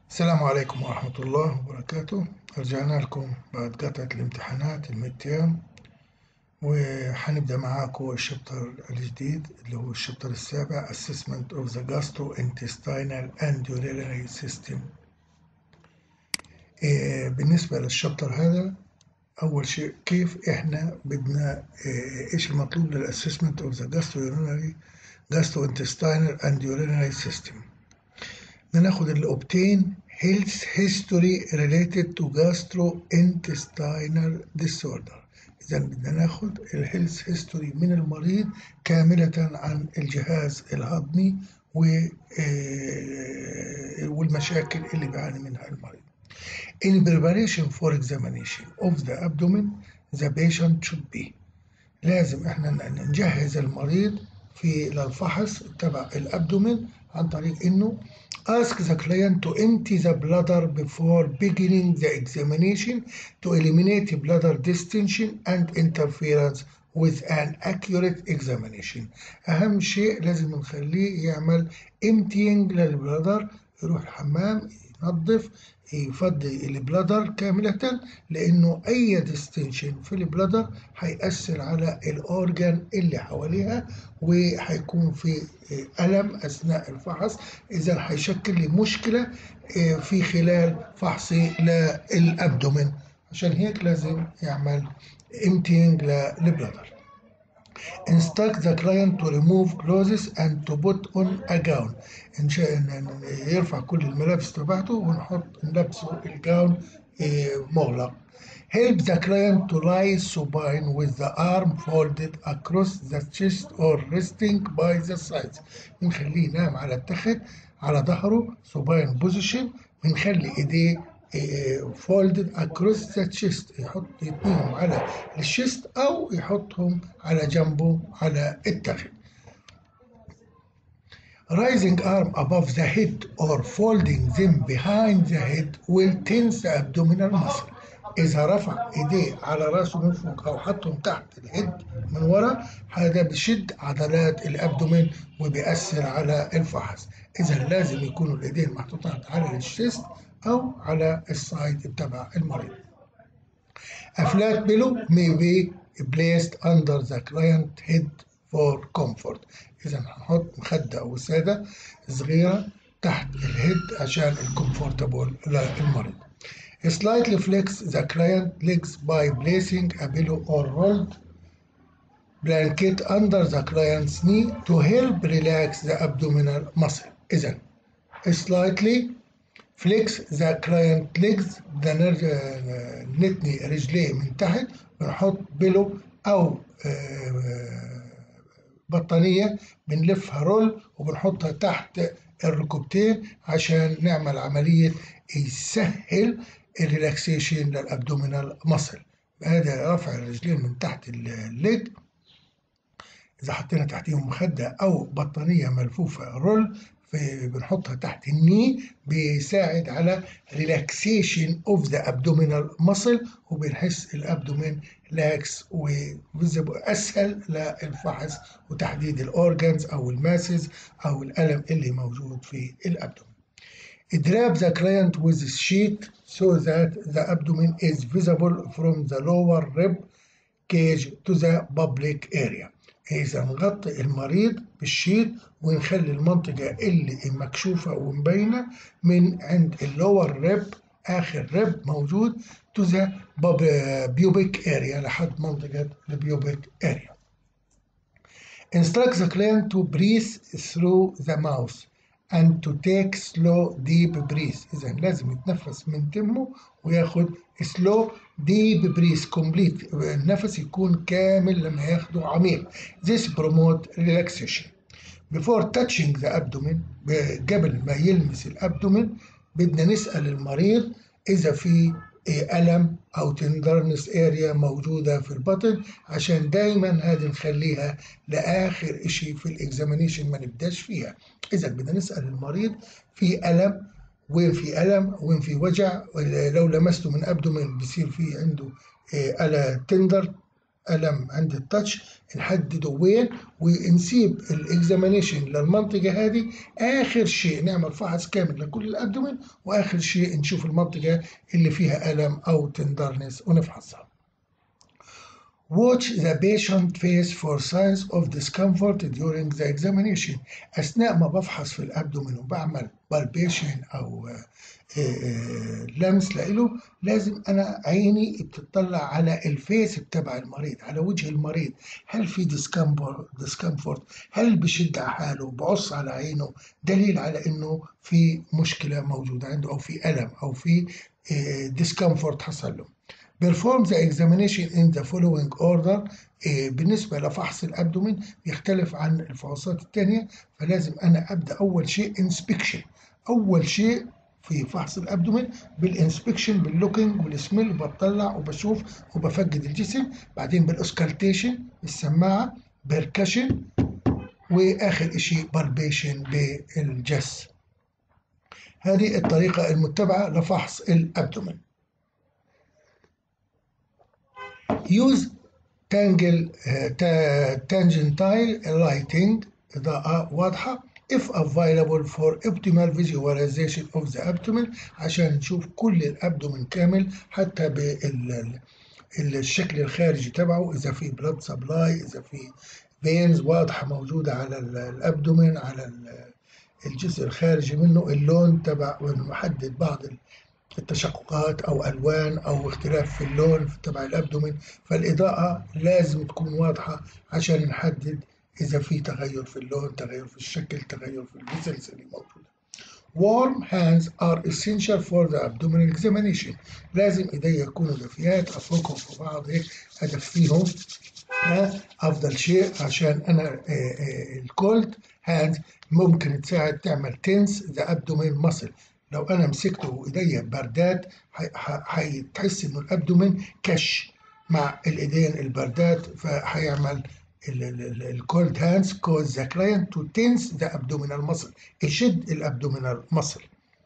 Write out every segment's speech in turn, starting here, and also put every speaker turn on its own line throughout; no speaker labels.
السلام عليكم ورحمة الله وبركاته. رجعنا لكم بعد قطعة الامتحانات الميدتيرم، وحنبدأ معاكم الشابتر الجديد اللي هو الشابتر السابع Assessment of the Gastrointestinal and Urinary System. بالنسبة للشابتر هذا، أول شيء كيف إحنا بدنا إيش المطلوب للأسسمنت of the Gastrointestinal and Urinary System. ناخد اللي obtain health history related to gastrointestinal disorder. إذا بدنا ناخد الهيلث هيستوري من المريض كاملة عن الجهاز الهضمي والمشاكل اللي بيعاني منها المريض. In preparation for examination of the abdomen, the patient should be لازم احنا نجهز المريض للفحص تبع الابدومين عن طريق انه ask the client to empty the bladder before beginning the examination to eliminate bladder distension and interference with an accurate examination. أهم شيء لازم نخليه يعمل emptying للبلادر، يروح الحمام ينظف يفضي البلادر كاملة، لأنه أي ديستنشن في البلادر هيأثر على الأورجان اللي حواليها وهيكون في ألم أثناء الفحص، إذا هيشكل لي مشكلة في خلال فحصي للأبدومين. عشان هيك لازم يعمل emptying للبلادر. Instruct the client to remove clothes and to put on a gown. يرفع كل الملابس تبعته ونحط نلبسه الجاون مغلق. Help the client to lie supine with the arm folded across the chest or resting by the sides. بنخليه ينام على التخت على ظهره supine position، بنخلي ايديه folded across the chest، يحط ايديهم على الشيست او يحطهم على جنبه على التخت. Rising arm above the head or folding them behind the head will tense the abdominal muscle. إذا رفع إيديه على راسه من فوق أو حطهم تحت الهيد من ورا، هذا بشد عضلات الأبدومين وبيأثر على الفحص. إذا لازم يكونوا الإيدين محطوطات على الشيست أو على السايد تبع المريض. A flat pillow may be placed under the client head for comfort. إذا هنحط مخدة أو وسادة صغيرة تحت الهيد عشان الكومفورتابل للمريض. Slightly flex the client legs by placing a pillow or rolled blanket under the client's knee to help relax the abdominal muscle. إذا slightly flex the client legs، نتني رجليه من تحت، بنحط بيلو أو بطانية بنلفها رول وبنحطها تحت الركبتين عشان نعمل عملية يسهل الريلاكسيشن للأبدومينال ماسل. هذا رفع الرجلين من تحت الليج، إذا حطينا تحتيهم مخدة أو بطانية ملفوفة رول بنحطها تحت الني، بيساعد على relaxation of the abdominal muscle وبنحس الابدومين لاكس وأسهل للفحص وتحديد الأورجانز أو الماسز أو الألم اللي موجود في الأبدومين. Drape the client with a sheet so that the abdomen is visible from the lower rib cage to the public area. إذا نغطي المريض بالشيت ونخلي المنطقة اللي مكشوفة ومبينة من عند اللور ريب، آخر ريب موجود to the pubic area لحد منطقة البيوبيك area. Instruct the client to breathe through the mouth and to take slow deep breath. إذا لازم يتنفس من تمه وياخد slow deep breath complete، النفس يكون كامل لما ياخده عميق. This promote relaxation. Before touching the abdomen، قبل ما يلمس الأبدومين بدنا نسأل المريض إذا في ألم أو تندرنس اريا موجودة في البطن، عشان دايما هذه نخليها لآخر إشي في الإكزامينيشن ما نبداش فيها. إذا بدنا نسأل المريض في ألم، وين في ألم، وين في وجع، لو لمسته من أبدومين بصير في عنده ألا تندر ألم عند التاتش نحدده وين، ونسيب الاكزامينيشن للمنطقة هذه. آخر شيء نعمل فحص كامل لكل الأبدومين، وآخر شيء نشوف المنطقة اللي فيها ألم أو تندرنس ونفحصها. Watch the patient face for signs of discomfort during the examination. أثناء ما بفحص في الأبدومين وبعمل palpation أو لمس له، لازم أنا عيني بتطلع على الفيس بتاع المريض، على وجه المريض. هل في discomfort؟ هل بشد على حاله، بعص على عينه، دليل على إنه في مشكلة موجودة عنده، أو في ألم، أو في discomfort حصل له. Perform the examination in the following order. بالنسبة لفحص الأبدومين بيختلف عن الفحوصات الثانية، فلازم أنا أبدأ أول شيء inspection. أول شيء في فحص الأبدومين بالإنسبكشن، باللوكينج والسميل، بطلع وبشوف وبفقد الجسم. بعدين بالأسكالتيشن بالسماعة، بيركشن، وآخر شيء بالبيشن بالجس. هذه الطريقة المتبعة لفحص الأبدومين. Use tangentile lighting، إضاءة واضحة if available for optimal visualization of the abdomen، عشان نشوف كل الأبدومين كامل، حتى بالشكل الخارجي تبعه، إذا في blood supply، إذا في veins واضحة موجودة على الأبدومين، على الجزء الخارجي منه، اللون تبع، ونحدد بعض التشققات أو ألوان أو اختلاف في اللون تبع الأبدومين. فالإضاءة لازم تكون واضحة عشان نحدد إذا في تغير في اللون، تغير في الشكل، تغير في الفيسلز اللي موجودة. Warm hands are essential for the abdominal examination. لازم إيدي يكونوا دافيات، أفركهم في بعض هيك، أدفيهم. أفضل شيء عشان أنا الكولد هاند ممكن تساعد تعمل تنس ذا أبدومين ماسل. لو أنا مسكته وإيدي باردات هتحس إنه الأبدومين كش مع الإيدين الباردات، فهيعمل الكولد هاندز cause the client to tense the abdominal muscle، يشد الأبدومينال ماسل.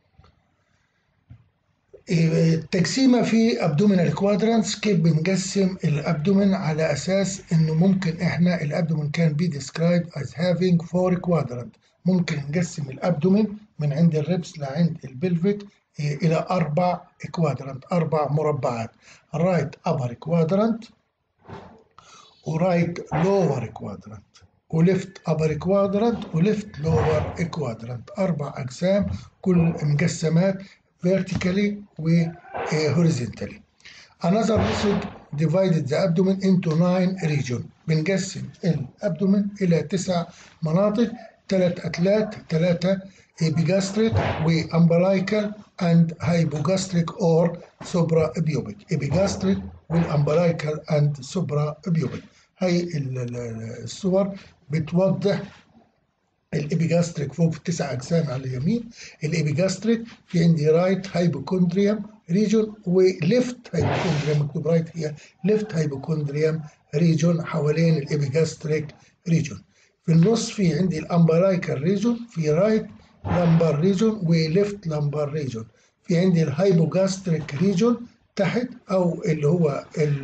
التقسيمة في abdominal quadrants، كيف بنقسم الأبدومين على أساس إنه ممكن إحنا الأبدومين can be described as having 4 quadrants. ممكن نقسم الأبدومين من عند الريبس لعند البلفيك إلى 4 quadrants، 4 مربعات. right upper quadrant، ورايت لور كوادرانت، وليفت ابر كوادرانت، وليفت لور كوادرانت. 4 أقسام كل مقسمات vertically و horizontally. Another method divided the abdomen into 9 regions. بنقسم الأبدومين إلى 9 مناطق، 3 أتلات، 3 epigastric وامبلايكال and hypogastric or suprapubic. epigastric والامبلايكال and suprapubic. هاي الصور بتوضح الابيجاستريك فوق في 9 أقسام على اليمين. الابيجاستريك في عندي رايت هايبوكوندريوم ريجون وليفت هايبوكوندريوم، مكتوب رايت هي ليفت هايبوكوندريوم ريجون حوالين الابيجاستريك ريجون. في النص في عندي الامبلايكال ريجون، في رايت لامبر ريجون وليفت لامبر ريجون. في عندي الهايبوجاستريك ريجون تحت، او اللي هو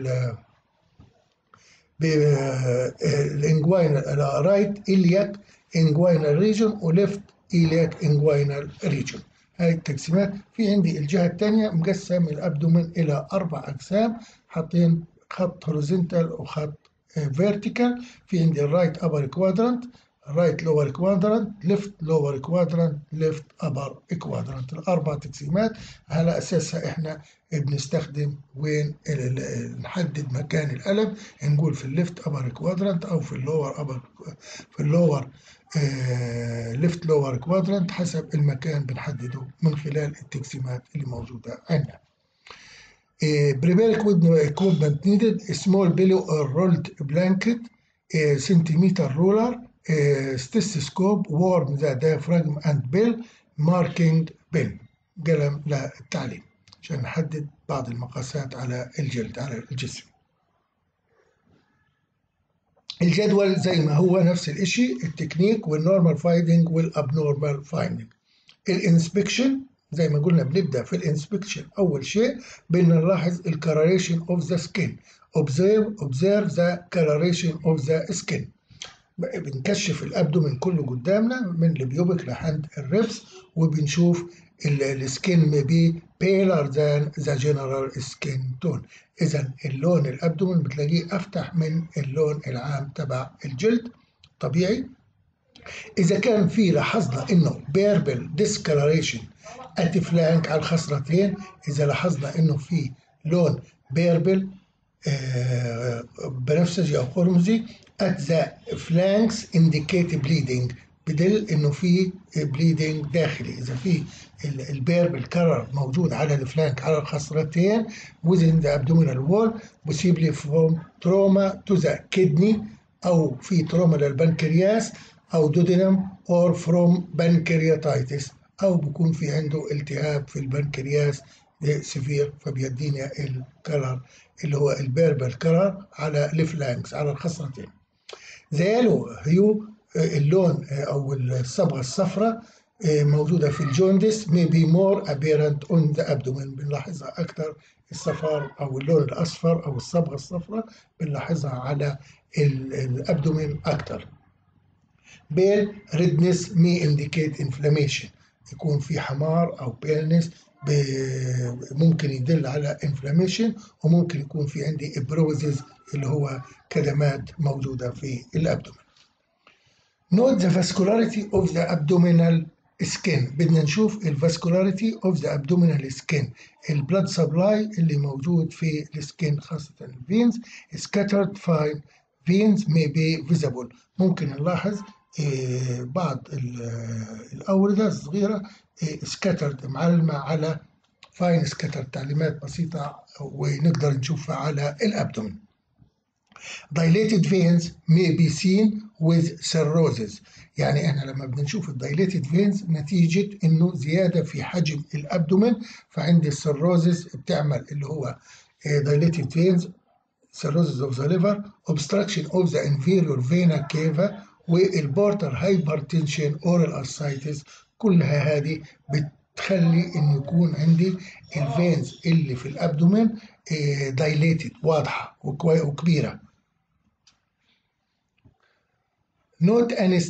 الانجوينال رايت إلياك انجوينال ريجون وليفت إلياك انجوينال ريجون. هاي التقسيمات. في عندي الجهة الثانية مقسم الأبدومين إلى 4 أقسام، حاطين خط هوريزونتال وخط فيرتيكال. في عندي الرايت أبر كوادرانت، رايت لور كوادرانت، ليفت لور كوادرانت، ليفت أبر كوادرانت. الأربع تقسيمات على أساسها إحنا بنستخدم وين نحدد مكان الألم، نقول في الليفت أبر كوادرانت أو في اللور أبر، في اللور ليفت لور كوادرانت، حسب المكان بنحدده من خلال التقسيمات اللي موجودة عندنا. Prepare equipment needed: small pillow or rolled blanket, centimeter ruler, stethoscope, warm the diaphragm and bell, marking pen، قلم للتعليم عشان نحدد بعض المقاسات على الجلد، على الجسم. الجدول زي ما هو نفس الاشي، التكنيك والنورمال فايندنج والابنورمال فايندنج. الانسبكشن زي ما قلنا بنبدا في الانسبكشن. اول شيء بدنا نلاحظ الكراريشن اوف ذا سكين observe the coloration of the skin. بنكشف الابدومين كله قدامنا من البيوبك لحد الربس، وبنشوف السكين بي paler than the general skin tone. اذا اللون الابدومين بتلاقيه افتح من اللون العام تبع الجلد طبيعي. اذا كان في لاحظنا انه بيربل discoloration at flank على الخصرتين، اذا لاحظنا انه في لون بيربل بنفسجي او قرمزي at the flanks indicate bleeding، بدل انه في bleeding داخلي. اذا في البيربل كرر موجود على الفلانك على الخصرتين within the abdominal wall possibly from trauma to the kidney، او في تروما للبنكرياس او دودينم or from pancreatitis، او بيكون في عنده التهاب في البنكرياس سيفير، فبيدينا الكلر اللي هو البيربل كلر على الفلانكس على الخصرتين. زيالو هيو اللون او الصبغه الصفراء موجوده في الجوندس may be more apparent on the abdomen، بنلاحظها اكثر الصفار او اللون الاصفر او الصبغه الصفراء بنلاحظها على الابدومين اكثر. بيل redness may indicate inflammation، يكون في حمار او بيلنس ممكن يدل على inflammation، وممكن يكون في عندي ابروزز اللي هو كدمات موجوده في الابدومين. Note the vascularity of the abdominal skin. بدنا نشوف الفاسكولاريتي of the abdominal skin، البلد سبلاي اللي موجود في السكين خاصة الفينز. scattered fine veins may be visible، ممكن نلاحظ بعض الأوردة الصغيرة scattered معلمة على fine scattered، تعليمات بسيطة ونقدر نشوفها على الأبدومين. dilated veins may be seen with cirrhosis، يعني احنا لما بنشوف الدايليتد فينز نتيجة انه زيادة في حجم الابدومين، فعندي السيروزز بتعمل اللي هو dilated veins cirrhosis of the liver obstruction of the inferior vena cava والبورتر hypertension oral ascites، كلها هذه بتخلي انه يكون عندي الفينز اللي في الابدومين dilated واضحة وكبيرة. نوت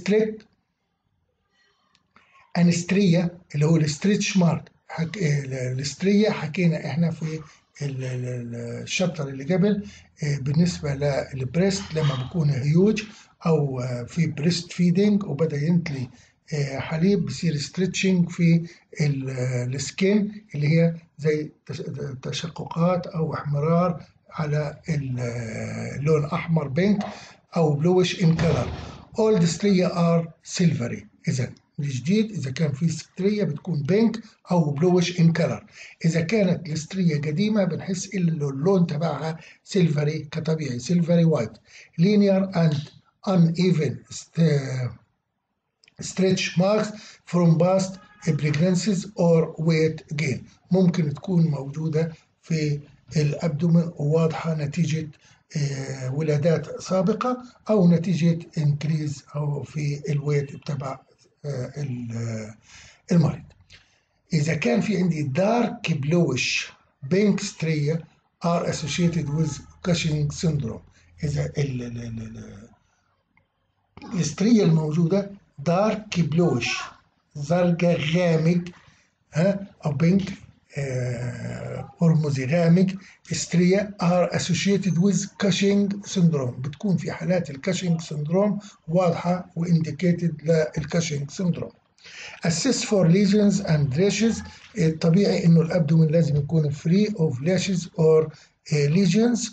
انستريا اللي هو الستريتش مارك. الاستريا حكينا احنا في الشابتر اللي قبل بالنسبه للبريست لما بيكون هيوج او في بريست فيدنج وبدا ينتلي حليب، بيصير ستريتشنج في السكين اللي هي زي تشققات او احمرار على اللون احمر بينك او بلوش ان كلر. all the ستريا are silvery. اذا الجديد اذا كان في ستريا بتكون بينك او بلوش ان كلر. اذا كانت الستريا قديمه بنحس اللون تبعها سيلفري كطبيعي، سيلفري وايت. linear and uneven stretch marks from past pregnancies or weight gain، ممكن تكون موجوده في الابدومين وواضحه نتيجه ولادات سابقة أو نتيجة انكريز أو في الويت تبع المريض. إذا كان في عندي دارك بلوش بينك ستريا are associated with Cushing syndrome، إذا الستريا الموجودة دارك بلوش زرقاء غامق أو بينك قرمزي غامق ستريا are associated with Cushing syndrome، بتكون في حالات الكاشينج سندروم واضحة وانديكيتد للكاشينج سندروم. assess for lesions and rashes، الطبيعي انه الابدومين لازم يكون free of lashes or lesions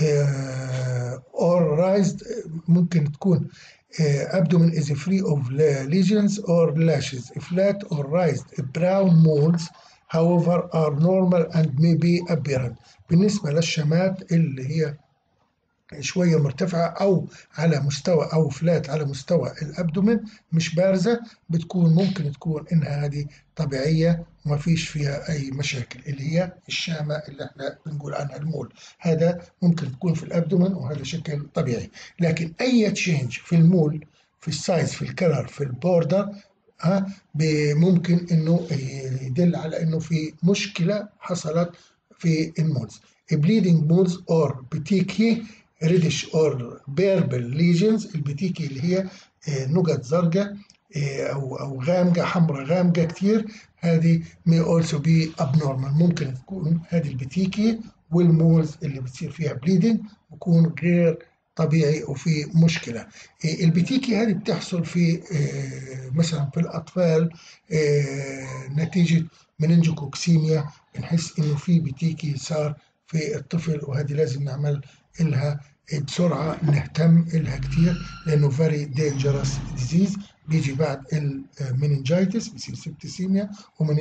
or raised، ممكن تكون abdomen is free of lesions or lashes. flat or raised brown moles however are normal and may be apparent. بالنسبة للشمات اللي هي شوية مرتفعة أو على مستوى أو فلات على مستوى الأبدومين مش بارزة، بتكون ممكن تكون إنها هذه طبيعية وما فيش فيها أي مشاكل، اللي هي الشامة اللي احنا بنقول عنها المول، هذا ممكن تكون في الأبدومين وهذا شكل طبيعي. لكن أي تشينج في المول في السايز في الكلر في البوردر ممكن انه يدل على انه في مشكله حصلت في المولز. bleeding moles or petechiae reddish or purple lesions. البتيكي اللي هي نقط زرقاء أو غامقة، حمراء غامقة كتير، هذه may also be abnormal. ممكن تكون هذه البتيكي والمولز اللي بتصير فيها bleeding بيكون غير طبيعي وفي مشكلة. البتيكي هذه بتحصل في مثلا في الأطفال نتيجة مننجوكوكسيميا، بنحس إنه في بتيكي صار في الطفل، وهذه لازم نعمل إلها بسرعة، نهتم إلها كتير لأنه very dangerous disease. بيجي بعد المننجايتس بيصير سبتسيميا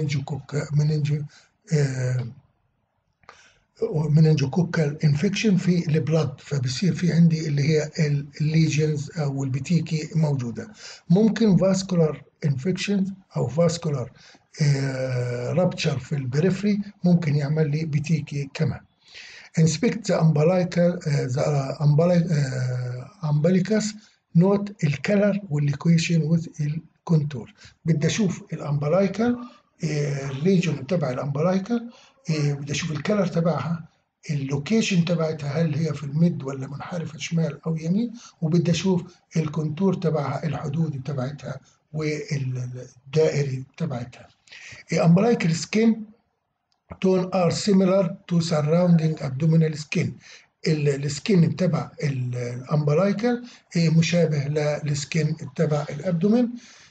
ومننجوكوكال انفكشن في البلد، فبصير في عندي اللي هي الليجنز او البتيكي موجوده. ممكن فاسكولار انفكشن او فاسكولار رابتشر في البريفري ممكن يعمل لي بتيكي كمان. inspect the umbilicus, note الكلر والليكويشن with الكونتور. بدي اشوف الامبلايكال الريجون تبع الامبلايكال، بدي اشوف الكلر تبعها، اللوكيشن تبعتها هل هي في الميد ولا منحرفه شمال او يمين، وبدي اشوف الكونتور تبعها، الحدود تبعتها والدائري تبعتها. umbilical skin tone are similar to surrounding abdominal skin. السكين تبع الامبلايكال مشابه للسكين تبع الابدومين.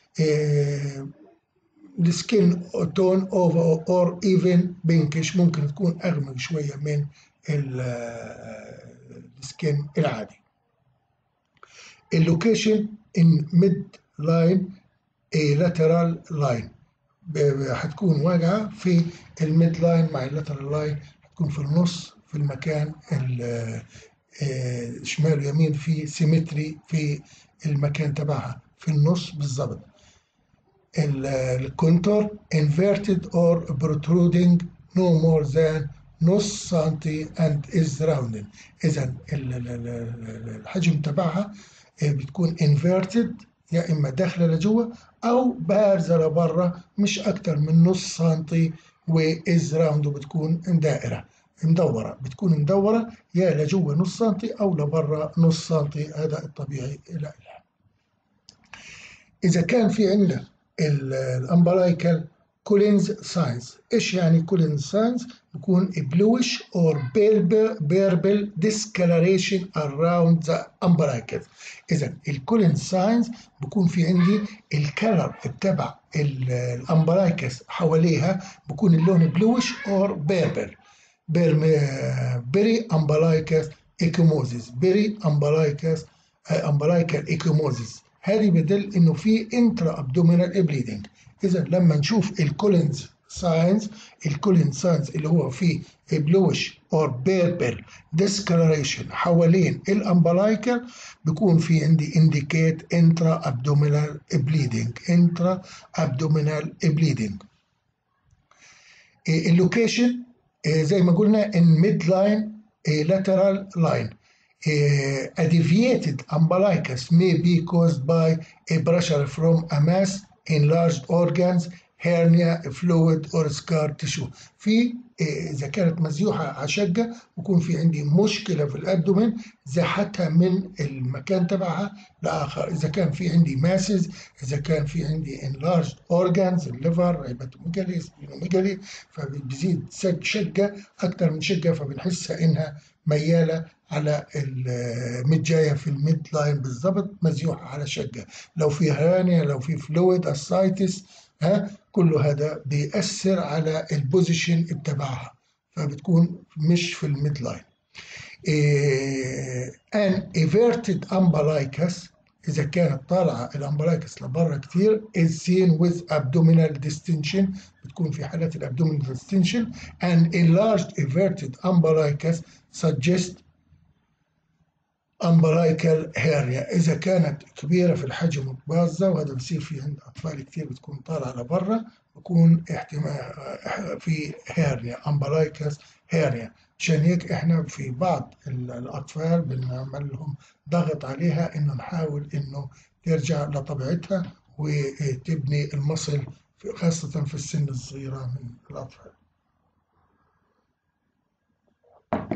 السكين تون اور ايفن بينكش، ممكن تكون اغمق شويه من السكين العادي. اللوكيشن ان ميد لاين لاترال لاين، هتكون واقعه في الميد لاين مع اللاترال لاين، هتكون في النص في المكان شمال ويمين، في سيمتري في المكان تبعها في النص بالظبط. الكونتور inverted or protruding no more than نص سنتي and is rounded. إذا الحجم تبعها بتكون inverted، يا إما داخلة لجوه أو بارزة لبره، مش أكتر من نص سنتي، و is round بتكون دائرة مدورة، بتكون مدورة يا لجوه نص سنتي أو لبره نص سنتي، هذا الطبيعي لها. إذا كان في عندنا الامبلايكال كولينز ساينز، ايش يعني كولينز ساينز؟ بيكون بلوش اور بيربل discoloration around the umbilicus. اذا الكولينز ساينز بيكون في عندي الكلر تبع الامبلايكس حواليها بيكون اللون بلوش اور بيربل. بيري امبلايكس ايكوموزيس، بيري امبلايكال ايكوموزيس، هذه بدل انه في انترا ابدومينال بليدنج. اذا لما نشوف الكولينز ساينز، الكولينز ساينز اللي هو فيه بلوش اور بيربل ديسكلريشن حوالين الامبلايكال، بيكون في عندي انديكيت انترا ابدومينال بليدنج، انترا ابدومينال بليدنج. اللوكيشن زي ما قلنا in midline lateral line. A deviated umbilicus may be caused by a pressure from a mass, enlarged organs, hernia, fluid or scar tissue. في إذا كانت مزيوحة عشقة بكون في عندي مشكلة في الأبدومين، زاحتها من المكان تبعها لآخر. إذا كان في عندي ماسز، إذا كان في عندي enlarged organs، الليفر، هيباتوميجالي، سبلينوميجالي، فبتزيد شقة أكثر من شقة، فبنحسها إنها ميالة على المتجاية في الميد لاين بالضبط، مزيوحة على شقة. لو في هرانيا، لو في فلويد اسايتس، كل هذا بيأثر على البوزيشن تبعها، فبتكون مش في الميد لاين. an everted umbilicus إذا كانت طالعة الامبلايكس لبره كتير is seen with abdominal distension، بتكون في حالات الابدومينال distension. and enlarged everted umbilicus suggest umbilical hernia. إذا كانت كبيرة في الحجم وبازة، وهذا بيصير في عند أطفال كتير بتكون طالعة لبره، بكون احتمال في هيرنيا، umbilicus hernia. عشان هيك احنا في بعض الأطفال بنعمل لهم ضغط عليها إنه نحاول إنه ترجع لطبيعتها وتبني المصل، خاصة في السن الصغيرة من الأطفال.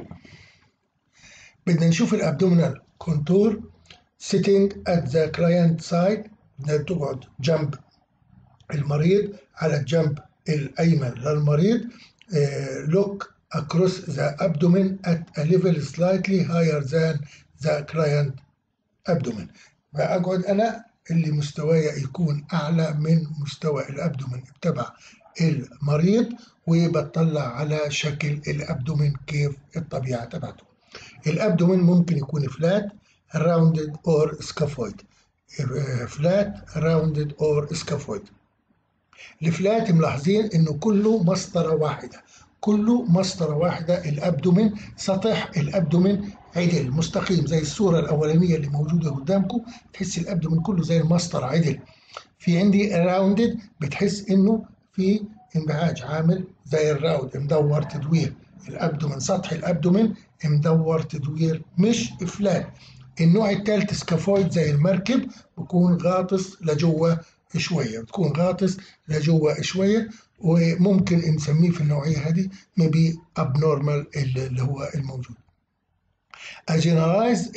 بدنا نشوف الابدومينال كونتور sitting at the client side، بدنا تقعد جنب المريض على الجنب الأيمن للمريض. look across the abdomen at a level slightly higher than the client abdomen. بقعد أنا اللي مستواي يكون أعلى من مستوى الأبدومن تبع المريض، وبطلع على شكل الأبدومن كيف الطبيعة تبعته. الأبدومن ممكن يكون فلات rounded or scaphoid. فلات rounded or scaphoid. الفلات ملاحظين انه كله مسطره واحده، كله مسطره واحده. الابدومين سطح الابدومين عدل مستقيم زي الصوره الاولانيه اللي موجوده قدامكم، تحس الابدومين كله زي المسطره عدل. في عندي راوندد بتحس انه في انبعاج عامل زي الراوند مدور تدوير. الابدومين سطح الابدومين مدور تدوير مش فلات. النوع الثالث سكافويد زي المركب، بكون غاطس لجوه شويه، بتكون غاطس لجوه شويه، وممكن نسميه في النوعيه هذه ميبي ابنورمال اللي هو الموجود. اجينرايز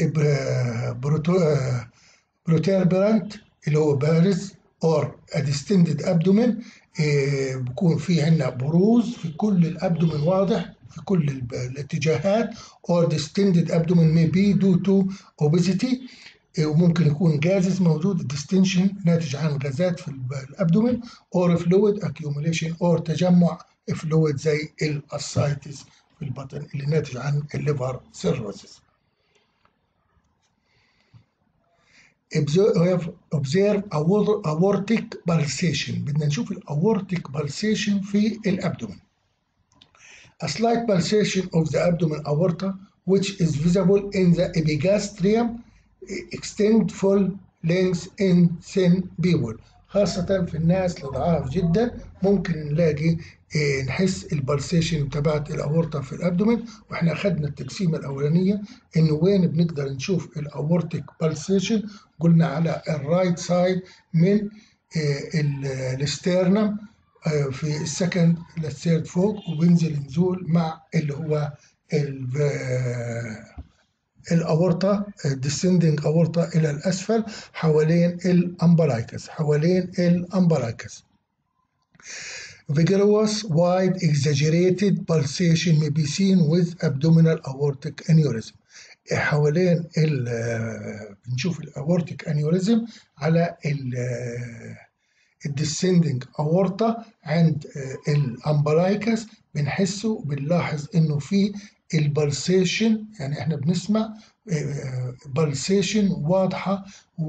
بروتيربرانت اللي هو بارز اور اديستندد ابدومين، بيكون في عندنا بروز في كل الابدومين واضح في كل الاتجاهات. or distended abdomen may be due to obesity، وممكن يكون جازز موجود ديستنشن ناتج عن غازات في الابدومين، or fluid accumulation or تجمع فلويد زي الاسايتس في البطن اللي ناتج عن الليفر سيروسيس. observe aortic pulsation، بدنا نشوف الاورتيك pulsation في الابدومين. A slight pulsation of the abdomen aorta which is visible in the epigastrium extend full length in thin people، خاصة في الناس الضعاف جدا ممكن نلاقي نحس البلسيشن تبعت الاورطة في الابدومين. واحنا اخذنا التقسيمة الاولانية انه وين بنقدر نشوف الاورتيك بلسيشن، قلنا على الرايت سايد من الاسترنم في السكند للثيرد فوق، وبينزل نزول مع اللي هو الأورطة descending أورطة إلى الأسفل حوالين الأمبلايكس، حوالين الأمبلايكس. Vigorous wide exaggerated pulsation may be seen with abdominal aortic aneurysm. حوالين بنشوف الأورتيك أنيوريزم على الديسندنج أورطة عند الأمبلايكس، بنحسه بنلاحظ إنه في البلسيشن، يعني احنا بنسمع بلسيشن واضحة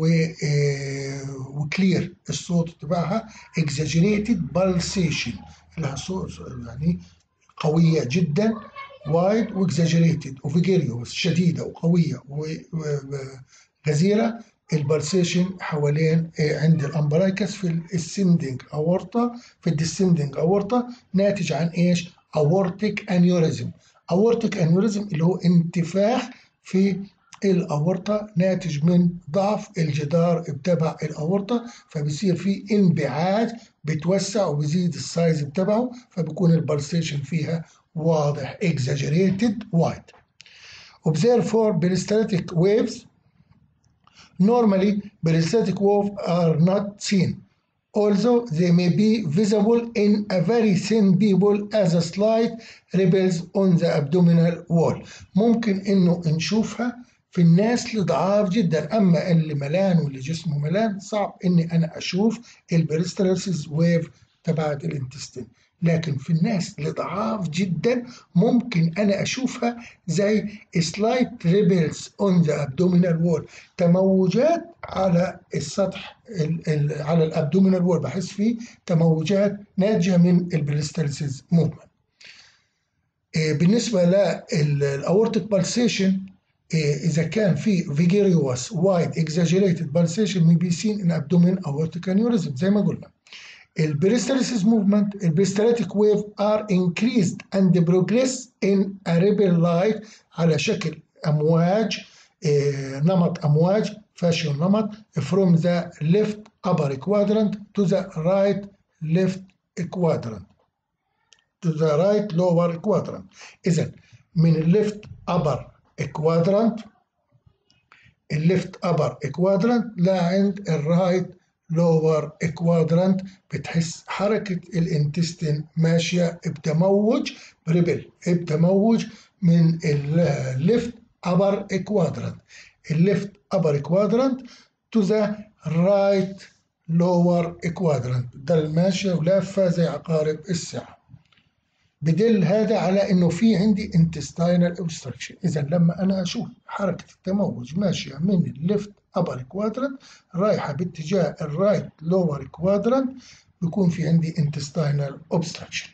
وكلير الصوت تبعها. exaggerated pulsation لها صوت يعني قوية جدا، وايد واكزاجريتد وفيجيريوس شديدة وقوية وغزيرة. البلسيشن حوالين عند الامبلايكس في الاسندنج اورطة، في الديسندنج اورطة ناتج عن ايش؟ اورتيك انيوريزم. اورتيك انيوريزم اللي هو انتفاخ في الاورطة ناتج من ضعف الجدار تبع الاورطة، فبيصير في انبعاج بتوسع وبيزيد السايز بتبعه، فبيكون البلسيشن فيها واضح exaggerated wide. Observe for peristaltic waves. Normally peristaltic waves are not seen, although they may be visible in a very thin people as a slight ripples on the abdominal wall. ممكن انه نشوفها في الناس اللي ضعاف جدا، اما اللي ملان واللي جسمه ملان صعب اني انا اشوف البريستالسيس ويف تبعت الانتستين. لكن في الناس اللي ضعاف جدا ممكن انا اشوفها زي slight ripples on the abdominal wall، تموجات على السطح على الابدومينال وول، بحس فيه تموجات ناتجه من البريستالسيس موفمنت. بالنسبه للاورتيك بالسيشن، إذا كان في vigorous wide exaggerated pulsation may be seen in abdomen aortic aneurysm زي ما قلنا. البريستالسيس movement البريستالتيك wave are increased and progress in a ripple like على شكل أمواج، نمط أمواج fashion نمط from the left upper quadrant to the right left quadrant to the right lower quadrant. إذا من الليفت upper كوادرانت، الليفت ابر كوادرانت، لا عند الرايت لور كوادرانت. بتحس حركة الانتستين ماشية بتموج بريبل، بتموج من الليفت ابر كوادرانت، الليفت ابر كوادرانت تو ذا رايت لور كوادرانت. ده الماشية ولافة زي عقارب الساعة. بدل هذا على انه في عندي intestinal obstruction. اذا لما انا اشوف حركه التموج ماشيه من الليفت ابر كوادرنت رايحه باتجاه الرايت لور كوادرنت بيكون في عندي intestinal obstruction.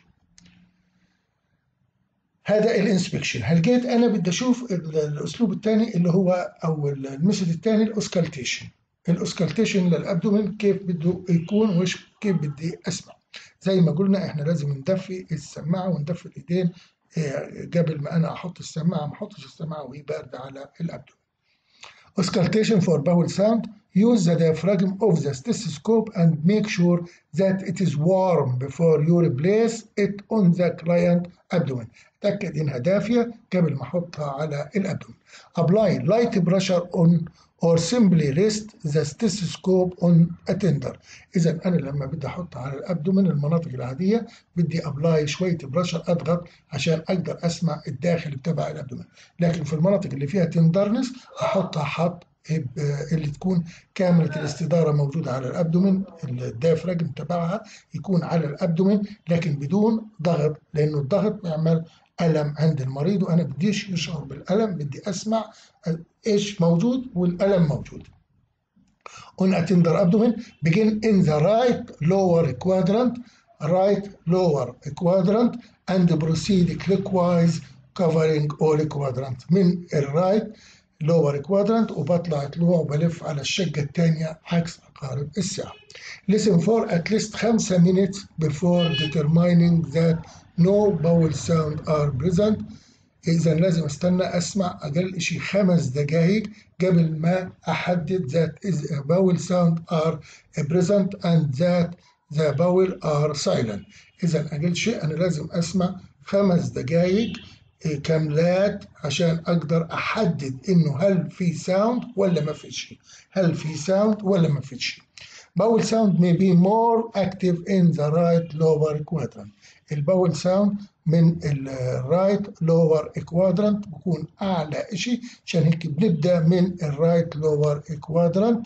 هذا الانسبكشن. هل جيت انا بدي اشوف الاسلوب الثاني اللي هو او الميثود الثاني الاوسكالتيشن. الاوسكالتيشن للابدومين كيف بده يكون وش كيف بدي اسمع. زي ما قلنا احنا لازم ندفي السماعه وندفي الايدين قبل ما انا احط السماعه، ما احطش السماعه وهي بارده على الابدومين. Auscultation for bowel sound. Use the diaphragm of the stethoscope and make sure that it is warm before you place it on the client abdomen. تأكد إنها دافية قبل ما أحطها على الأبدومين. Apply light pressure on or simply rest the stethoscope on a tender. إذا أنا لما بدي أحطها على الأبدومين المناطق العادية بدي أبلاي شوية برشر، أضغط عشان أقدر أسمع الداخل تبع الأبدومين. لكن في المناطق اللي فيها تندرنس أحطها حط اللي تكون كاملة الاستدارة موجودة على الأبدومين، الديافراجم تبعها يكون على الأبدومين لكن بدون ضغط، لأنه الضغط بيعمل ألم عند المريض وأنا بديش يشعر بالألم، بدي أسمع إيش موجود والألم موجود. On a tender abdomen, begin in the right lower quadrant, and proceed clockwise covering all quadrant. من الرايت lower quadrant وبطلع طلوع وبلف على الشقة الثانية عكس عقارب الساعة. Listen for at least 5 minutes before determining that no bowel sound are present. إذا لازم استنى أسمع أقل شيء 5 دقائق قبل ما أحدد that is a bowel sound are present and that the bowel are silent. إذا أقل شيء أنا لازم أسمع 5 دقائق كاملات عشان أقدر أحدد إنه هل في ساوند ولا ما في شيء، هل في ساوند ولا ما في شيء. Bowel sound may be more active in the right lower quadrant. الباول ساوند من الرايت لور كوادرانت بكون اعلى شيء، عشان هيك بنبدا من الرايت لور كوادرانت.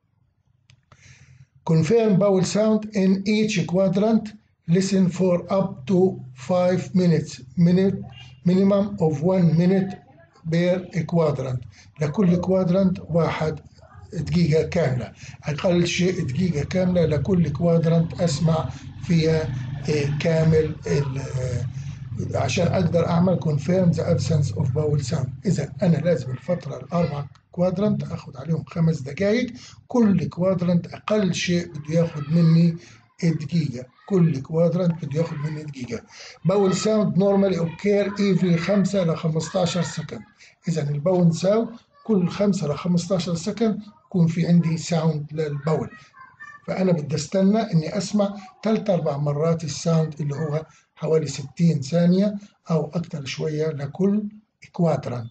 Confirm bowel sound in each quadrant. Listen for up to 5 minutes. Minimum of 1 minute per quadrant. لكل كوادرانت 1 دقيقة كاملة، أقل شيء دقيقة كاملة لكل كوادرانت أسمع فيها كامل عشان أقدر أعمل confirm the absence of bowel sound. إذا أنا لازم الفترة ال4 كوادرانت أخذ عليهم 5 دقائق، كل كوادرانت أقل شيء بده ياخذ مني دقيقة، كل كوادرانت بده ياخذ مني دقيقة. bowel sound normally occur every 5 ل 15 سكند. إذا الباول ساوند كل 5 ل 15 سكند يكون في عندي ساوند للبول، فأنا بدي استنى إني أسمع 3-4 مرات الساوند اللي هو حوالي 60 ثانية أو أكثر شوية لكل كوادرانت.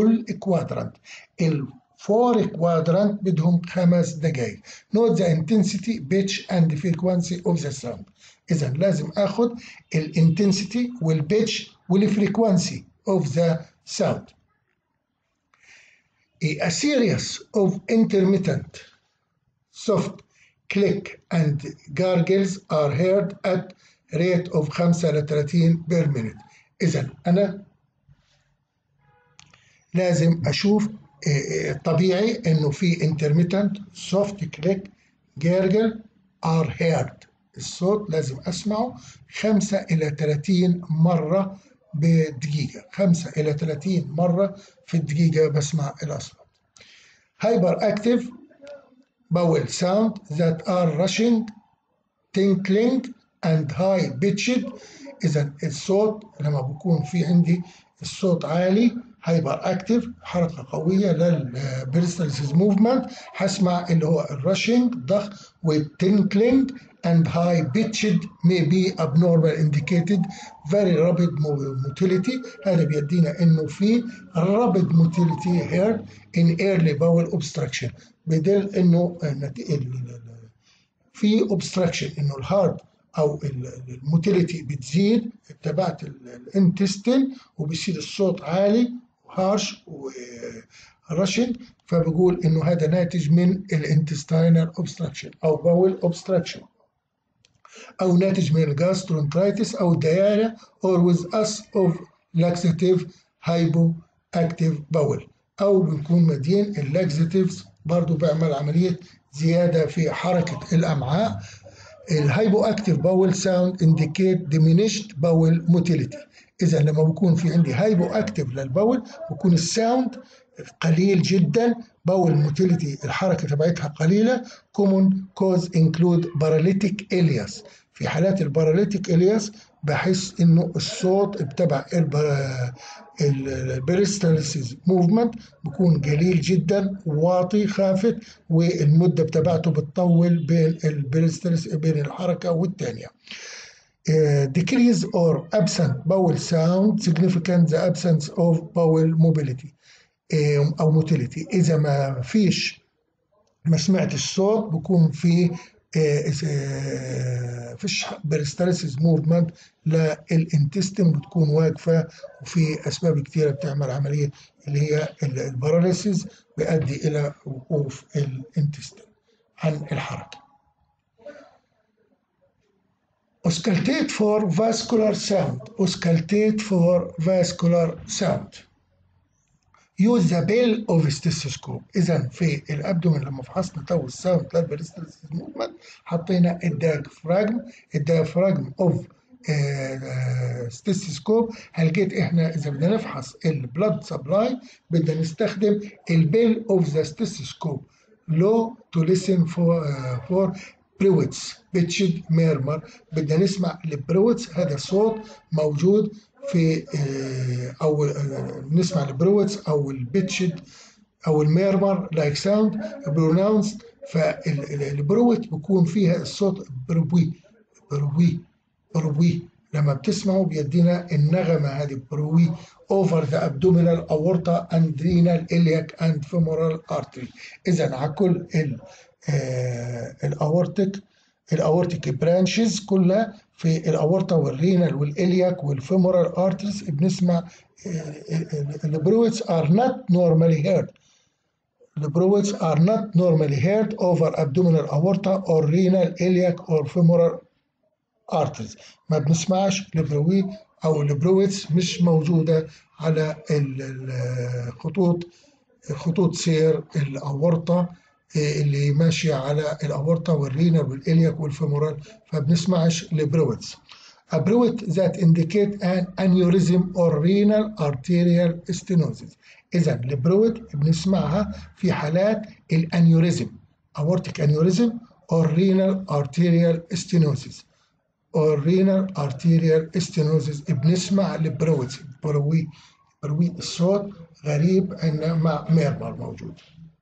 الفور كوادرانت بدهم 5 دقائق. Note the intensity, pitch and frequency of the sound. إذا لازم آخذ الانتنسيتي والبيتش والفريكوانسي of the sound. A series of intermittent soft click and gargles are heard at rate of 5 ل 30 per minute. إذا أنا لازم أشوف طبيعي إنه في intermittent soft click gargle are heard. الصوت لازم أسمعه 5 إلى 30 مرة بدقيقة، 5 إلى 30 مرة في الدقيقة بسمع الأصوات. Hyperactive bowel sound that are rushing, tinkling and high pitched إذا الصوت لما بيكون في عندي الصوت عالي هايبر اكتف، حركه قويه للبريستالسيس موفمنت، هسمع اللي هو الرشنج ضخ والتنكلينج and high pitched may be abnormal indicated very rapid motility. هذا بيدينا انه في rapid motility here in early bowel obstruction، بدل انه في obstruction، انه الهارت او الموتيليتي بتزيد تبعت الانتستين وبيصير الصوت عالي وهارش ورشن، فبقول انه هذا ناتج من الانتستينال اوبستراكشن او باول اوبستراكشن، او ناتج من الجاسترونترايتس او الدياريا or with us of laxative hypoactive bowel، او بنكون مدين اللاكزاتيفز برضو بيعمل عمليه زياده في حركه الامعاء. الهايبو اكتيف باول ساوند انديكيت diminished باول موتيليتي. اذا لما بكون في عندي هايبو اكتيف للباول بكون الساوند قليل جدا، باول موتيليتي الحركه تبعتها قليله. common cause include paralytic ileus. في حالات الباراليتيك الياس بحس انه الصوت تبع البريستالسيس موفمنت بكون قليل جدا واطي خافت، والمده بتاعته بتطول بين البريستالس بين الحركه والثانيه. decrease or absent bowel sound significant the absence of bowel mobility او motility. اذا ما سمعت الصوت بكون في فيش بريستالسيس موفمنت للانتستين، بتكون واقفه، وفي اسباب كثيره بتعمل عمليه اللي هي الباراليسيس بيؤدي الى وقوف الانتستين عن الحركه. auscultate for vascular sound. auscultate for vascular sound. use the bell of stethoscope. اذا في الابدومين لما فحصنا تو الساوند للبريستالسيس موفمنت حطينا الديافراجم اوف ستethoscope. هلقيت احنا اذا بدنا نفحص البلد سبلاي بدنا نستخدم البيل اوف ذا stethoscope low to listen for برويتس بيتشد ميرمر. بدنا نسمع البرويتس، هذا صوت موجود في او نسمع البرويتس او البيتشد او الميرمر لايك ساوند بروناونسد. فالبرويت بيكون فيها الصوت بروي بروي بروي، لما بتسمعوا بيدينا النغمه هذه بروي over the abdominal aorta and renal iliac and femoral artery. اذا على كل الاورتيك برانشز كلها في الاورطه والرينال والالياك والفيمورال ارتريز بنسمع البرويتس are not normally heard. The Browets are not normally heard over abdominal aorta or renal iliac or femoral arteries. ما بنسمعش البروي او البرويتس مش موجوده على خطوط سير الاورطه اللي ماشيه على الاورطه والرينال والالياك والفيمورال، فبنسمعش البرويتس. A bruit that indicate an aneurysm or renal arterial stenosis. إذا البرويت بنسمعها في حالات الانيوريزم aortic aneurysm or renal arterial stenosis or renal arterial stenosis بنسمع البرويت. بروي الصوت غريب عندنا مع ميرمر موجود.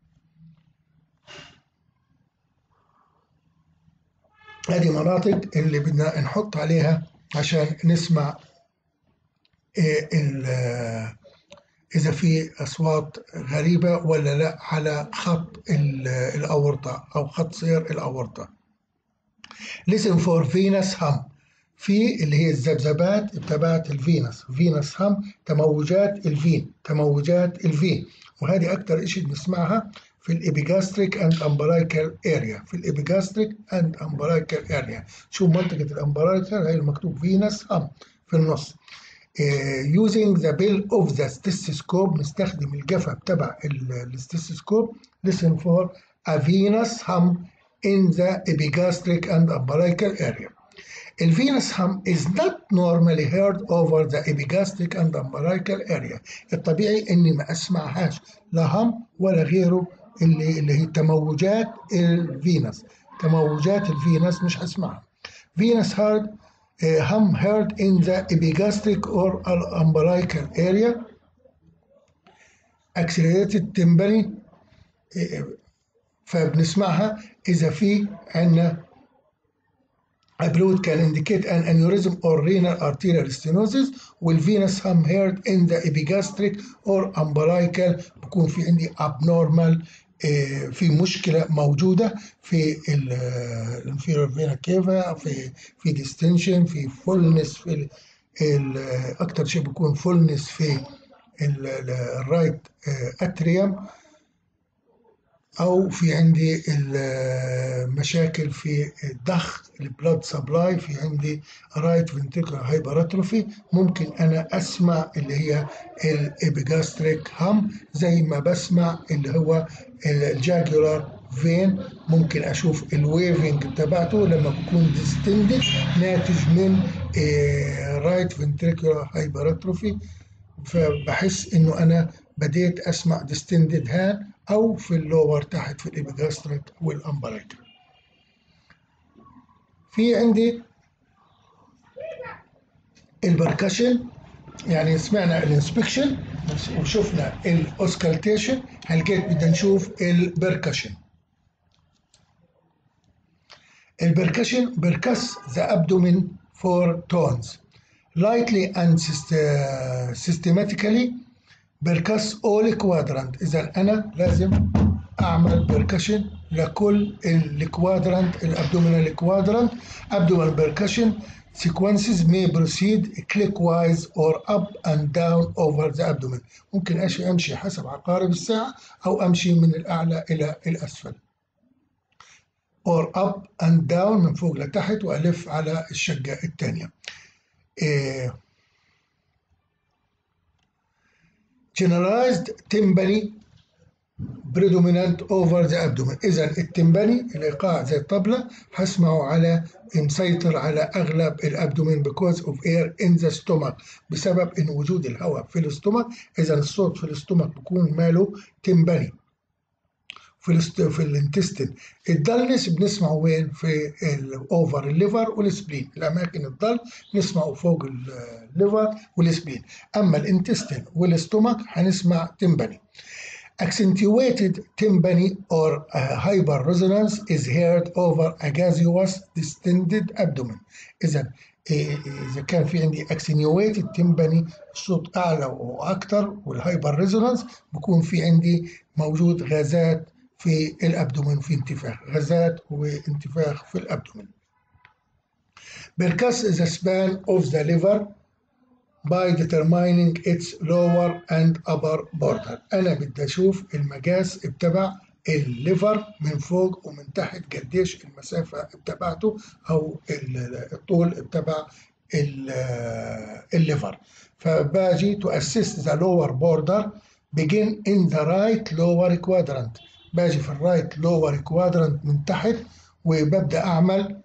هذه مناطق اللي بدنا نحط عليها عشان نسمع إذا في أصوات غريبة ولا لا على خط الأورطة أو خط سير الأورطة. listen for venous hum. في اللي هي الذبذبات تبعت فينس هم تموجات الفين، وهذه أكتر إشي بنسمعها في الإبيجاستريك أند أمبلايكال أريا. شو منطقة الأمبلايكال؟ هي المكتوب فينس هم في النص. using the bill of the stethoscope نستخدم القفا تبع الستethoscope. listen for a venous hum in the epigastric and umbilical area. الفينس hum is not normally heard over the epigastric and umbilical area. الطبيعي اني ما اسمعهاش لا هم ولا غيره اللي هي تموجات الفينس مش هسمعها. فينس هارد hum heard in the epigastric or umbilical area. accelerated timpani فبنسمعها إذا في عندنا abroad can indicate an aneurysm or renal arterial stenosis. والvenous hum heard in the epigastric or umbilical بكون في عندي abnormal في مشكلة موجودة في الانفيرور فينا كيفا في ديستنشن في فولنس في أكتر شيء بيكون فولنس في الرايت اتريوم أو في عندي المشاكل في الضخ البلاد سبلاي في عندي رايت فنتريكولار هايبراتروفي. ممكن أنا أسمع اللي هي الإبيجاستريك هام زي ما بسمع اللي هو الجاجولار فين. ممكن أشوف الويفنج تبعته لما بكون ديستندد ناتج من رايت فنتريكولار هايبراتروفي، فبحس إنه أنا بديت أسمع ديستندد هان أو في اللور تحت في الإبيجاستريك والأمبلايكال. في عندي البركشن، يعني سمعنا الانسبكشن وشفنا الأوسكالتيشن، هلقيت بدنا نشوف البركشن. البركشن بركس the abdomen for tones lightly and systematically بركس all quadrant. إذا أنا لازم أعمل بركشن لكل الكوادرانت الأبدومينال كوادرانت. abdominal percussion sequences may proceed clickwise or up and down over the abdomen. ممكن أمشي حسب عقارب الساعة أو أمشي من الأعلى إلى الأسفل or up and down من فوق لتحت وألف على الشقة الثانية. generalized tympani predominant over the abdomen. إذا التمباني الإيقاع زي الطبلة هسمعه على مسيطر على أغلب الأبدومين because of air in the stomach بسبب إن وجود الهواء في الاستومك. إذا الصوت في الاستومك بيكون ماله تمباني. في الانتستين الدلنس بنسمعه وين؟ في الاوفر الليفر والسبلين. الاماكن الضل نسمعه فوق الليفر والسبلين. اما الانتستين والاستومك هنسمع تمباني. accentuated tympani or hyper resonance is heard over a gaseous distended abdomen. اذا كان في عندي accentuated tympani الصوت اعلى واكثر والهايبر ريزونانس بكون في عندي موجود غازات في الأبدومين، في انتفاخ غازات وانتفاخ في الأبدومين. Percuss the span of the liver by determining its lower and upper border. أنا بدي أشوف المقاس تبع الليفر من فوق ومن تحت قديش المسافة تبعته أو الطول تبع الليفر. فباجي to assist the lower border begin in the right lower quadrant. باجي في الرايت لور كوادرانت من تحت وببدأ أعمل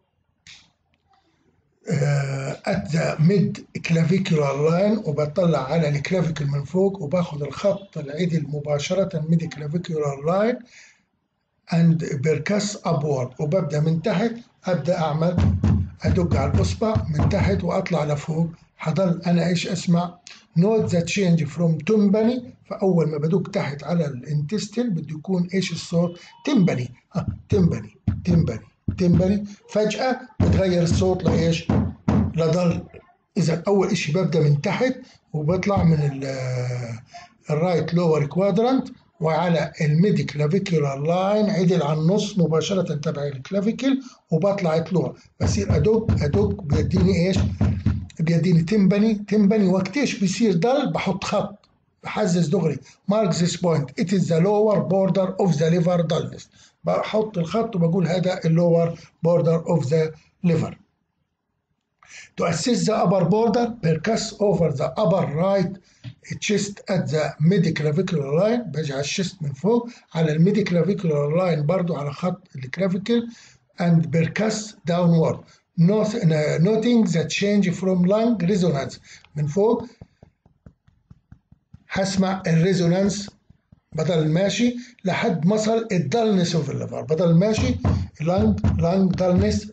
at the mid clavicular line وبطلع على الكلافيكل من فوق وباخد الخط العدل مباشرة mid clavicular line and percuss upward وببدأ من تحت أبدأ أعمل أدق على الأصبع من تحت وأطلع لفوق. حضل أنا إيش أسمع؟ note the change from tympani. فأول ما بدق تحت على الانتستين بده يكون إيش الصوت؟ تمباني تمباني تمباني تمباني. فجأة بتغير الصوت لإيش؟ لضل. إذا أول إشي ببدأ من تحت وبطلع من الرايت لور كوادرانت وعلى الميد كلافيكولار لاين عدل على النص مباشرة تبع الكلافيكل وبطلع طلوع بصير أدق بيديني إيش؟ بيديني تمباني. وقتيش بيصير ضل؟ بحط خط بحزز دغري mark this point it is the lower border of the liver dullness. بحط الخط وبقول هذا lower border of the liver. To assess the upper border percuss over the upper right chest at the midclavicular line. باجي على الشست من فوق على الميديكلافيكولار لاين برضو على خط الكلافيكل and percuss downward noting the change from lung resonance. من فوق هسمع الريزونانس بدل الماشي لحد ما وصل الدالنس اوف الليفر. بدل الماشي لانج دالنس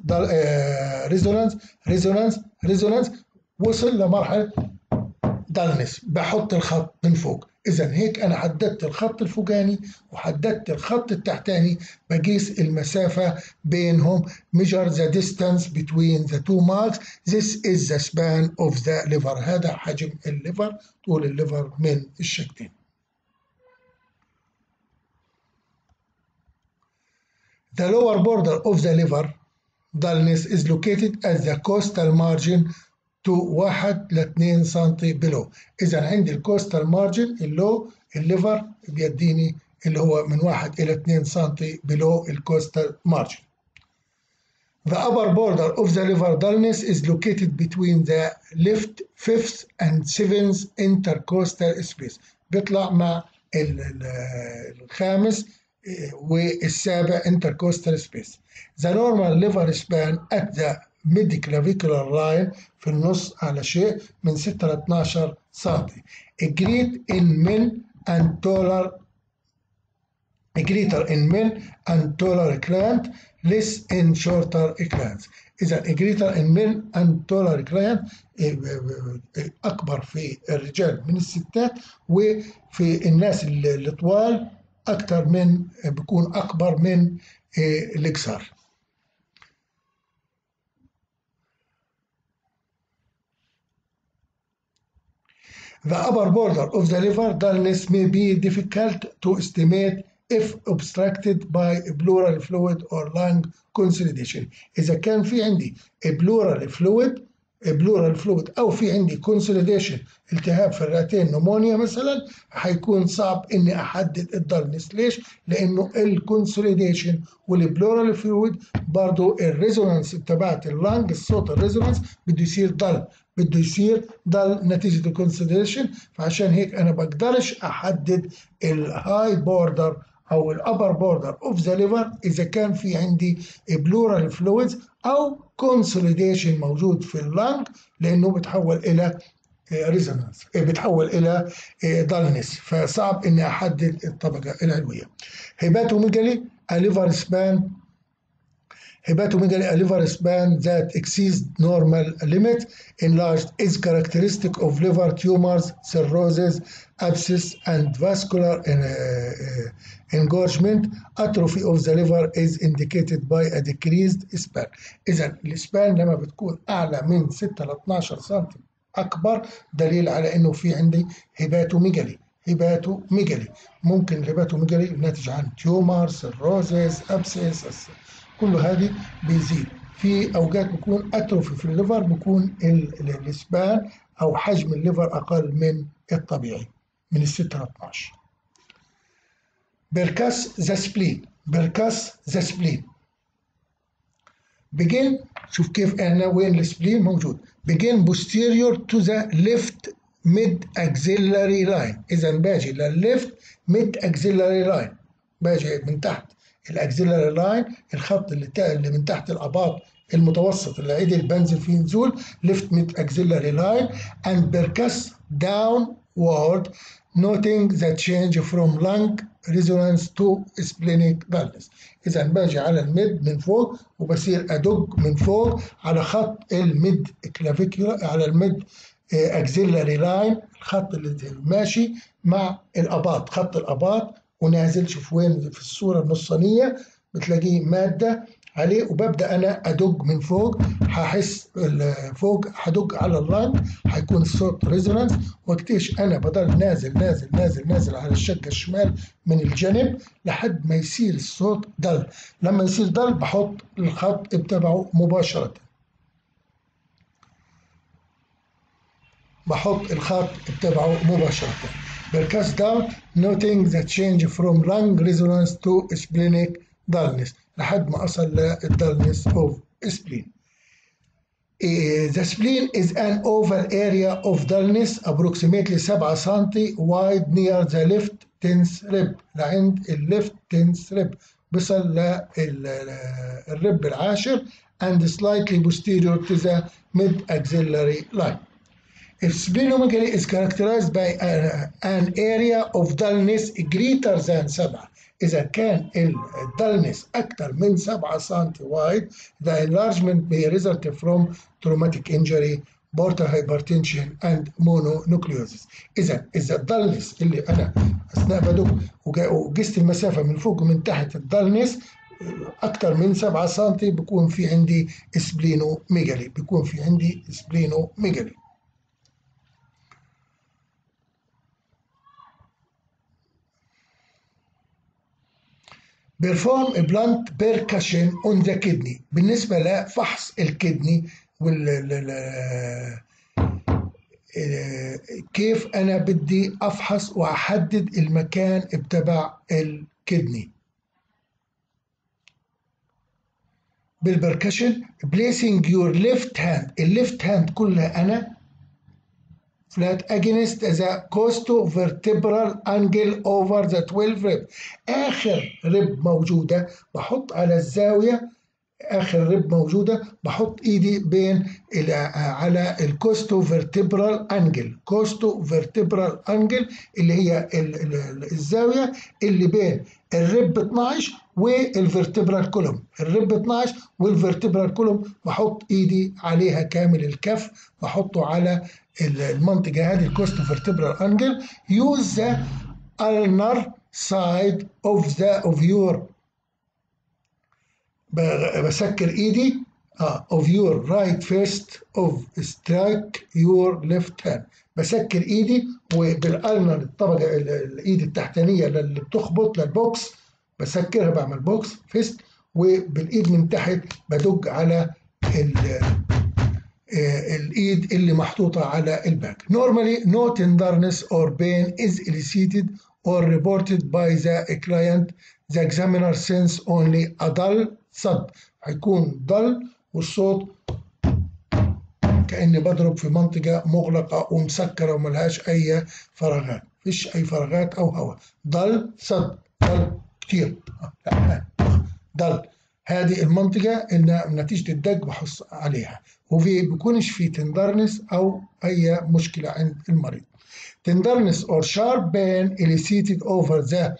ريزونانس وصل لمرحله دالنس، بحط الخط من فوق. اذا هيك انا حددت الخط الفوقاني وحددت الخط التحتاني، بقيس المسافه بينهم. measure the distance between the two marks. This is the span of the liver. هذا حجم الليفر، طول الليفر من الشقين. The lower border of the liver dullness is located at the costal margin to 1 ل 2 سم below. إذا عندي الكوستال مارجن الليفر بيديني اللي هو من 1 إلى 2 سم below الكوستال مارجن. The upper border of the liver dullness is located between the left fifth and seventh intercostal space. بيطلع مع الخامس والسابع intercostal space. The normal liver span at the mid-clavicular line في النص على شيء من 6 ل 12 سم. Greater in men and taller clients, less in shorter clients. إذا greater in men and taller clients أكبر في الرجال من الستات، وفي الناس اللي طوال أكثر من بيكون أكبر من القصار. The upper border of the liver dullness may be difficult to estimate if obstructed by pleural fluid or lung consolidation. إذا كان في عندي pleural fluid أو في عندي consolidation التهاب في الرئتين نمونيا مثلا، هيكون صعب إني أحدد الدلنس. ليش؟ لأنه الكونسوليديشن والبلورال فلويد برضه الريزونانس تبعت اللنج، الصوت الريزونانس بده يصير ضل نتيجة الكونسوليديشن. فعشان هيك أنا بقدرش أحدد الهاي بوردر أو الأبر بوردر أوف ذا ليفر إذا كان في عندي بلورال فلويدز أو كونسوليديشن موجود في اللنج، لأنه بتحول إلى ريزونانس، بتحول إلى دالنس، فصعب إني أحدد الطبقة العلوية. هيباتوميجالي a liver span that exceeds normal limit enlarged is characteristic of liver tumors, cirrhosis, abscess, and vascular engorgement. Atrophy of the liver is indicated by a decreased span. إذا السبان لما بتكون أعلى من 6 ل 12 سم أكبر، دليل على إنه في عندي هيباتوميجالي. ممكن الهيباتوميجالي ناتج عن تيومر، سيروزيس، أبسيس، كل هذه بيزيد. في اوقات بيكون اتروفي في الليفر، بيكون السبان او حجم الليفر اقل من الطبيعي من 6 ل 12. بيركاس ذا سبلين begin. شوف كيف احنا وين السبلين موجود. begin posterior to the left mid axillary line. اذا باجي للليفت ميد axillary line، باجي من تحت الاكزيلاري لاين، الخط اللي من تحت الاباط المتوسط اللي عدل بنزل فيه نزول، ليفت ميد اكزيلاري لاين and percuss downward noting the change from lung resonance to splenic dullness. اذا باجي على الميد من فوق وبصير ادق من فوق على خط الميد كلافيكولا، على الميد اكزيلاري لاين، الخط اللي ماشي مع الاباط، خط الاباط ونازل. شوف وين في الصورة النصانية بتلاقيه مادة عليه، وببدأ أنا أدق من فوق، هحس فوق هدق على اللنج، هيكون الصوت ريزونانس. وقتيش أنا بضل نازل على الشقة الشمال من الجنب لحد ما يصير الصوت ضل. لما يصير ضل بحط الخط تبعه مباشرة، Percuss down noting the change from lung resonance to splenic dullness لحد ما أصل للdullness of spleen. The spleen is an oval area of dullness approximately 7 سم wide near the left tenth rib. لعند left tenth rib بصل للرب العاشر and slightly posterior to the mid axillary line. If splenomegaly is characterized by an area of dullness greater than 7. إذا كان الدلنس أكثر من 7 سم wide, the enlargement may result from traumatic injury, portal hypertension and mononucleosis. إذا الدلنس اللي أنا أثناء بدق وقست المسافة من فوق ومن تحت الدلنس أكثر من 7 سم بيكون في عندي سبلينوميجالي، بيكون في عندي سبلينوميجالي. perform a blunt percussion on the kidney. بالنسبة لفحص الكدني كيف أنا بدي أفحص وأحدد المكان تبع الكدني. بالبركشن placing your left hand، الليفت هاند كلها أنا flat against the costovertebral angle over the 12 rib. آخر رب موجودة بحط على الزاوية، آخر رب موجودة بحط إيدي بين على الكوستوفرتبرال أنجل. كوستوفرتبرال أنجل اللي هي الزاوية اللي بين الرب 12 والفرتبرال كولوم. الرب 12 والفرتبرال كولوم بحط إيدي عليها كامل الكف، بحطه على المنطقة هذه الكوستوفرتبرال أنجل. use the ulnar side of your بسكر ايدي of your right fist of strike your left hand. بسكر ايدي وبالالنر الطبقه الايد التحتانيه اللي بتخبط للبوكس بسكرها، بعمل بوكس فيست، وبالايد من تحت بدق على الايد اللي محطوطه على الباك. Normally no tenderness or pain is elicited or reported by the client. The examiner sense only a dull صد. هيكون ضل والصوت كأني بضرب في منطقة مغلقة ومسكرة وملهاش أي فراغات، مفيش أي فراغات أو هواء. ضل صد، ضل كتير، ضل. هذه المنطقة إن نتيجة الدق بحص عليها، وفي بيكونش في تندرنس أو أي مشكلة عند المريض. Tenderness or sharp pain elicited over the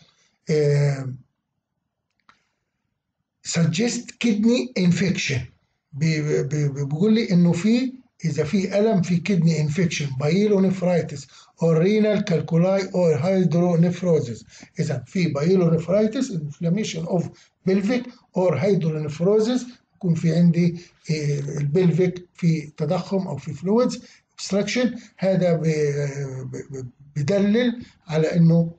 suggest kidney infection. بيقول لي انه اذا في الم في kidney infection pyelonephritis or renal calculi or hydronephrosis. اذا في pyelonephritis inflammation of pelvic or hydronephrosis يكون في عندي البلفيك في تضخم او في fluids obstruction. هذا بدلل على انه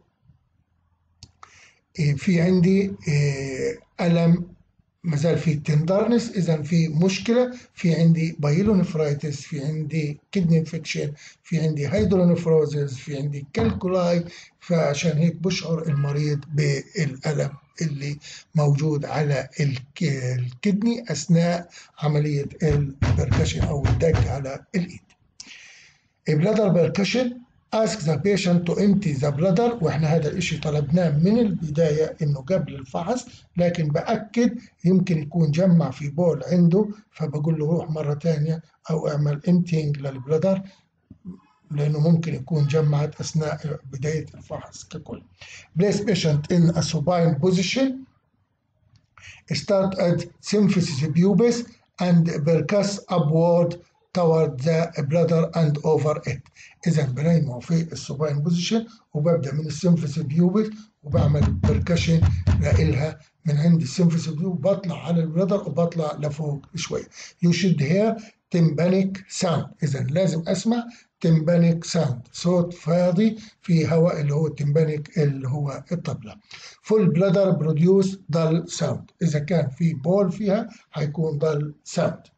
في عندي ألم، مازال في تندرنس، إذا في مشكلة، في عندي بايلونيفرايتس، في عندي كدني انفكشن، في عندي هيدرونيفروزز، في عندي كالكولاي. فعشان هيك بشعر المريض بالألم اللي موجود على الكدني أثناء عملية البركشن أو الدق على الإيد. بلادر بركشن ask the patient to empty the bladder. واحنا هذا الاشي طلبناه من البداية انه قبل الفحص، لكن بأكد يمكن يكون جمع في بول عنده، فبقول له روح مرة تانية او اعمل emptying للبلادر، لانه ممكن يكون جمعت اثناء بداية الفحص ككل. Place patient in a supine position. Start at symphysis pubis and percuss upward toward the bladder and over it. إذا بنيمه في السوباين بوزيشن وببدأ من السيمفيس بيوبس وبعمل بركشن لإلها من عند السيمفيس بيوبس، بطلع على البلادر وبطلع لفوق شوية. You should hear tympanic sound. إذا لازم أسمع tympanic sound، صوت فاضي في هواء اللي هو التمبانيك اللي هو الطبلة. Full bladder produce dull sound. إذا كان في بول فيها هيكون dull sound.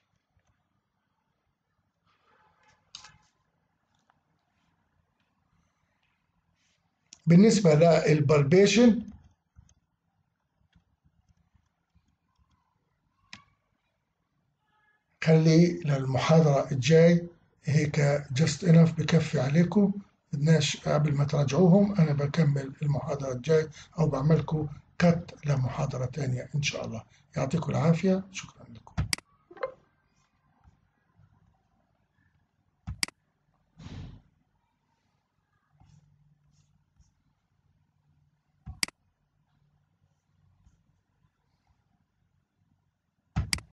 بالنسبة للبالبيشن خلي للمحاضرة الجاي هيك جست انف بكفي عليكم، بدناش قبل ما تراجعوهم أنا بكمل المحاضرة الجاي أو بعملكم كت لمحاضرة تانية إن شاء الله. يعطيكم العافية، شكرا لكم.